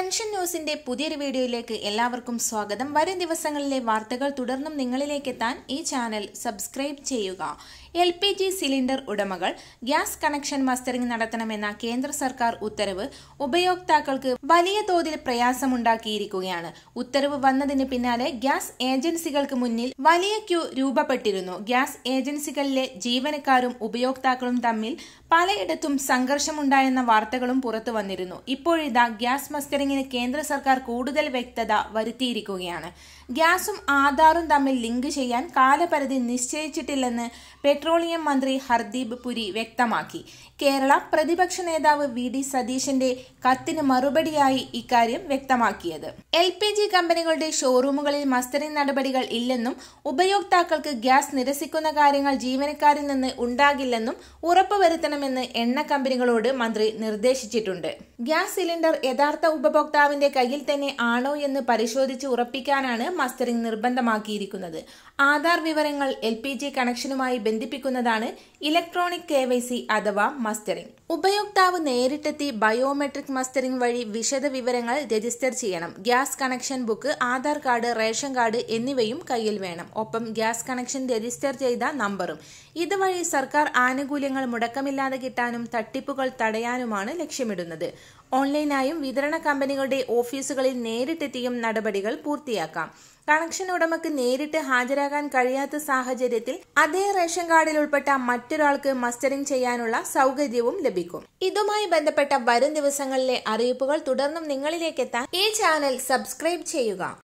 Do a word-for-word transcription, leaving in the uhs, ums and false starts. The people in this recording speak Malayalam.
ജംഗ്ഷൻ ന്യൂസിന്റെ പുതിയൊരു വീഡിയോയിലേക്ക് എല്ലാവർക്കും സ്വാഗതം. വരും ദിവസങ്ങളിലെ വാർത്തകൾ തുടർന്നും നിങ്ങളിലേക്ക് എത്താൻ ഈ ചാനൽ സബ്സ്ക്രൈബ് ചെയ്യുക. എൽ പി ജി സിലിണ്ടർ ഉടമകൾ ഗ്യാസ് കണക്ഷൻ മസ്റ്ററിംഗ് നടത്തണമെന്ന കേന്ദ്ര സർക്കാർ ഉത്തരവ് ഉപയോക്താക്കൾക്ക് വലിയ തോതിൽ പ്രയാസമുണ്ടാക്കിയിരിക്കുകയാണ്. ഉത്തരവ് വന്നതിന് പിന്നാലെ ഗ്യാസ് ഏജൻസികൾക്ക് മുന്നിൽ വലിയ ക്യൂ രൂപപ്പെട്ടിരുന്നു. ഗ്യാസ് ഏജൻസികളിലെ ജീവനക്കാരും ഉപയോക്താക്കളും തമ്മിൽ പലയിടത്തും സംഘർഷമുണ്ടായെന്ന വാർത്തകളും പുറത്തു വന്നിരുന്നു. ഇപ്പോഴിതാ ഗ്യാസ് മസ്റ്ററിംഗിന് കേന്ദ്ര സർക്കാർ കൂടുതൽ വ്യക്തത വരുത്തിയിരിക്കുകയാണ്. ഗ്യാസും ആധാറും തമ്മിൽ ലിങ്ക് ചെയ്യാൻ കാലപരിധി നിശ്ചയിച്ചിട്ടില്ലെന്ന് പെട്രോളിയം മന്ത്രി ഹർദീപ് പുരി വ്യക്തമാക്കി. കേരള പ്രതിപക്ഷ നേതാവ് വി ഡി സതീശന്റെ കത്തിന് മറുപടിയായി ഇക്കാര്യം വ്യക്തമാക്കിയത്. എൽ പി ജി കമ്പനികളുടെ ഷോറൂമുകളിൽ മസ്റ്ററിംഗ് നടപടികൾ ഇല്ലെന്നും ഉപയോക്താക്കൾക്ക് ഗ്യാസ് നിരസിക്കുന്ന കാര്യങ്ങൾ ജീവനക്കാരിൽ നിന്ന് ഉണ്ടാകില്ലെന്നും ഉറപ്പുവരുത്തണമെന്ന് എണ്ണ കമ്പനികളോട് മന്ത്രി നിർദ്ദേശിച്ചിട്ടുണ്ട്. ഗ്യാസ് സിലിണ്ടർ യഥാർത്ഥ ഉപഭോക്താവിന്റെ കയ്യിൽ തന്നെ ആണോ എന്ന് പരിശോധിച്ച് ഉറപ്പിക്കാനാണ് മസ്റ്ററിംഗ് നിർബന്ധമാക്കിയിരിക്കുന്നത്. ആധാർ വിവരങ്ങൾ എൽ പി ജി കണക്ഷനുമായി ബന്ധിപ്പിക്കുന്നതാണ് ഇലക്ട്രോണിക് കെ വൈ സി അഥവാ മസ്റ്ററിംഗ്. ഉപയോക്താവ് നേരിട്ടെത്തി ബയോമെട്രിക് മസ്റ്ററിംഗ് വഴി വിശദ വിവരങ്ങൾ രജിസ്റ്റർ ചെയ്യണം. Gas connection book, Aadhaar card, ration card എന്നിവയും കയ്യിൽ വേണം. ഒപ്പം ഗ്യാസ് കണക്ഷൻ രജിസ്റ്റർ ചെയ്ത നമ്പറും. ഇതുവഴി സർക്കാർ ആനുകൂല്യങ്ങൾ മുടക്കമില്ലാതെ കിട്ടാനും തട്ടിപ്പുകൾ തടയാനുമാണ് ലക്ഷ്യമിടുന്നത്. ഓൺലൈനായും വിതരണ കമ്പനികളുടെ ഓഫീസുകളിൽ നേരിട്ടെത്തിയും നടപടികൾ പൂർത്തിയാക്കാം. കണക്ഷൻ ഉടമയ്ക്ക് നേരിട്ട് ഹാജരാകാൻ കഴിയാത്ത സാഹചര്യത്തിൽ അതേ റേഷൻ കാർഡിൽ ഉൾപ്പെട്ട മറ്റൊരാൾക്ക് മസ്റ്ററിംഗ് ചെയ്യാനുള്ള സൗകര്യവും ലഭിക്കും. ഇതുമായി ബന്ധപ്പെട്ട വരും ദിവസങ്ങളിലെ അറിയിപ്പുകൾ തുടർന്നും നിങ്ങളിലേക്ക് എത്താൻ ഈ ചാനൽ സബ്സ്ക്രൈബ് ചെയ്യുക.